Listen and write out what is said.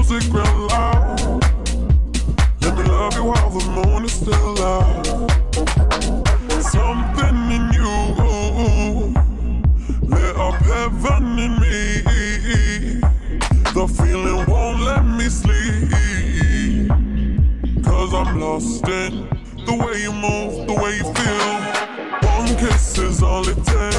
music real loud. Let me love you while the moon is still out. Something in you lit up heaven in me. The feeling won't let me sleep, 'cause I'm lost in the way you move, the way you feel. One kiss is all it takes.